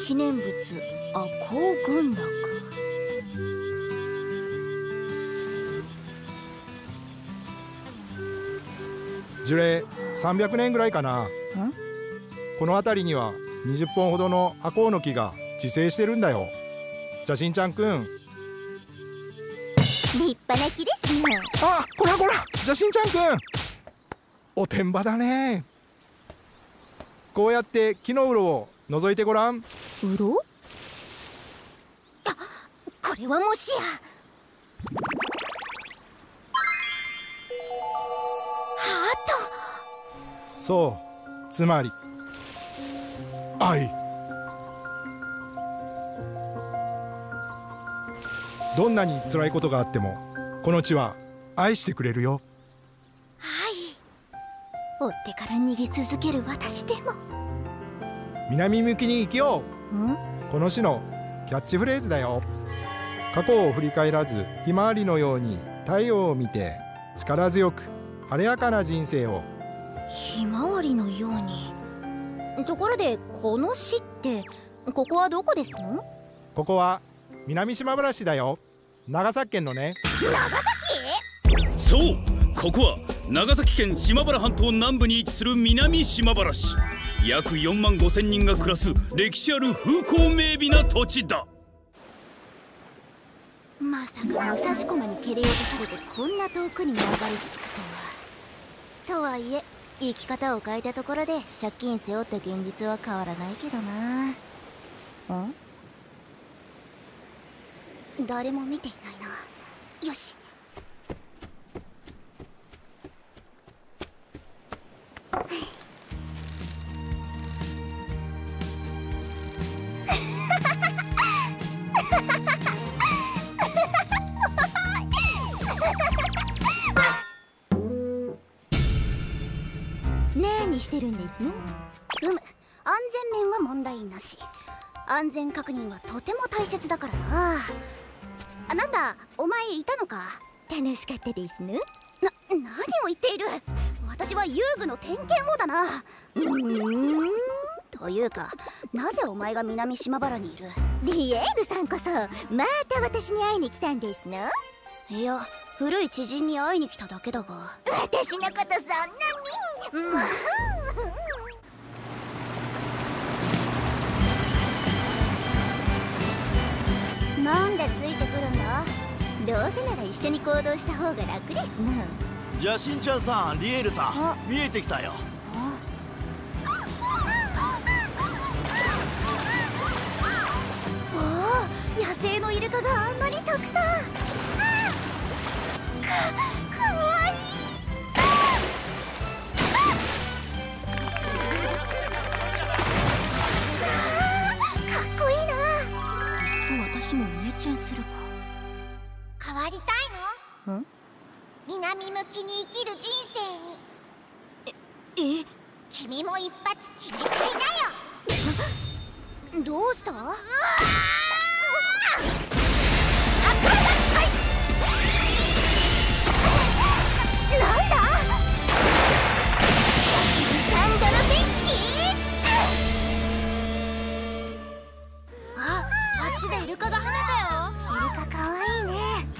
記念物赤穂群落。 樹齢300年ぐらいかな。この辺りには20本ほどの赤穂の木が自生してるんだよ。じゃしんちゃんくん。 立派な木ですね。 あ、こらこら、じゃしんちゃんくん、おてんばだね。こうやって木の洞を覗いてごらん。 うろ？あ、これはもしや。ハート。 そう、つまり愛。どんなに辛いことがあってもこの地は愛してくれるよ。 追ってから逃げ続ける私でも。 南向きに生きよう。この詩のキャッチフレーズだよ。過去を振り返らずひまわりのように太陽を見て力強く晴れやかな人生を。 ひまわりのように。ところでこの詩ってここはどこですの？ ここは南島原市だよ。長崎県のね。 長崎？ そう、ここは長崎県島原半島南部に位置する南島原市。約4万5千人が暮らす歴史ある風光明媚な土地だ。 まさか武蔵駒に蹴り落とされてこんな遠くに流れ着くとは。とはいえ生き方を変えたところで借金背負った現実は変わらないけどな。誰も見ていないな。よし。何してるんですの？安全面は問題なし。安全確認はとても大切だからな。なんだ、お前いたのか。楽しかったですね。何を言っている。私は遊具の点検をだな。というか、なぜお前が南島原にいる？リエールさんこそまた私に会いに来たんですの？いや、古い知人に会いに来ただけだが。私のことそんなに。なんでついてくるんだ？どうせなら一緒に行動した方が楽ですな。 じゃあしんちゃんさん、リエールさん、見えてきたよ。 おお、野生のイルカがあんなにたくさん。かわいい。かっこいいな。いっそ私もイメチェンするか。 変わりたいの？南向きに生きる人生に。君も一発決めちゃいなよ。 どうした？なんだ？チャンドルベッキー。あっちでイルカが跳ねたよ。イルカかわいいね。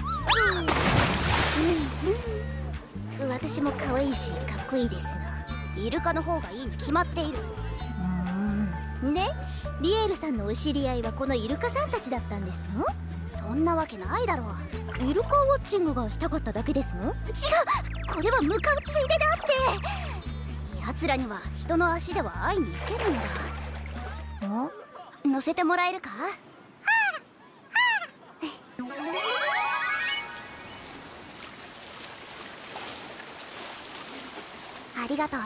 私も可愛いしかっこいいですな。イルカの方がいいに決まっている。で、リエールさんのお知り合いはこのイルカさんたちだったんですの？そんなわけないだろう。イルカウォッチングがしたかっただけですの？違う、これは向かうついでであって。奴らには人の足では会いに行けるんだ。乗せてもらえるか？ありがとうな。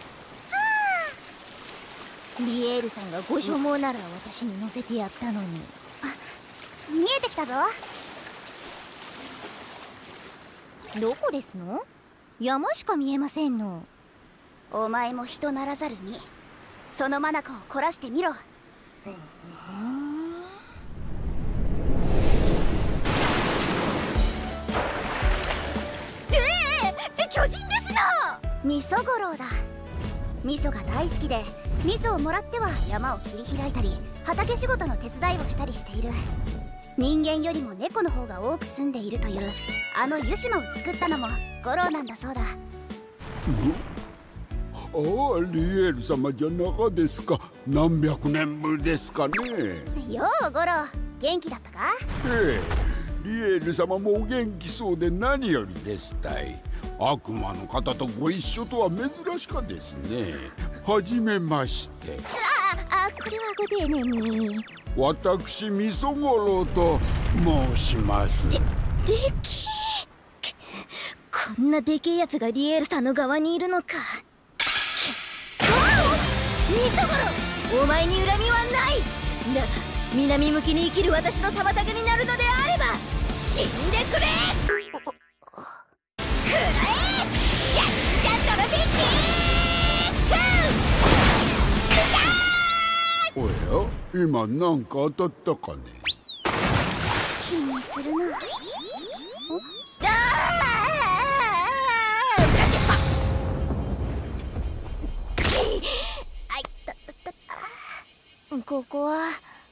リエールさんがご所望なら私に乗せてやったのに。見えてきたぞ。どこですの？山しか見えませんの。お前も人ならざる身。その眼を凝らしてみろ。巨人ですな。みそごろうだ。 味噌が大好きで、味噌をもらっては山を切り開いたり畑仕事の手伝いをしたりしている。人間よりも猫の方が多く住んでいるというあの湯島を作ったのも五郎なんだそうだ。 ああ、リエール様じゃなかですか。何百年ぶりですかね。 よう五郎、元気だったか？ ええ、リエール様もお元気そうで何よりですたい。悪魔の方とご一緒とは珍しかですね。はじめまして。 これはご丁寧に。 私味噌五郎と申します。 でけえ、こんなでけえやつがリエールさんの側にいるのか。味噌五郎、お前に恨みはない。だが南向きに生きる私の妨げになるのであれば死んでくれ。くらえ、やっちゃトロフィーキー。 おや、今なんか当たったかね。 気にするな。ここは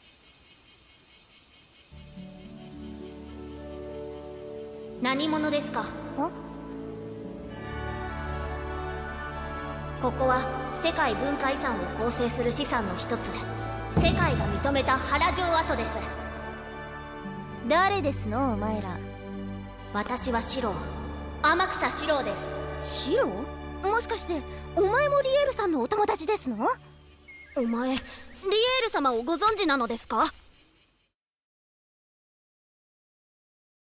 何者ですか？ここは世界文化遺産を構成する資産の一つ、世界が認めた原城跡です。 誰ですのお前ら。 私はシロー、天草四郎です。 シロー？もしかしてお前もリエールさんのお友達ですの？ お前リエール様をご存知なのですか？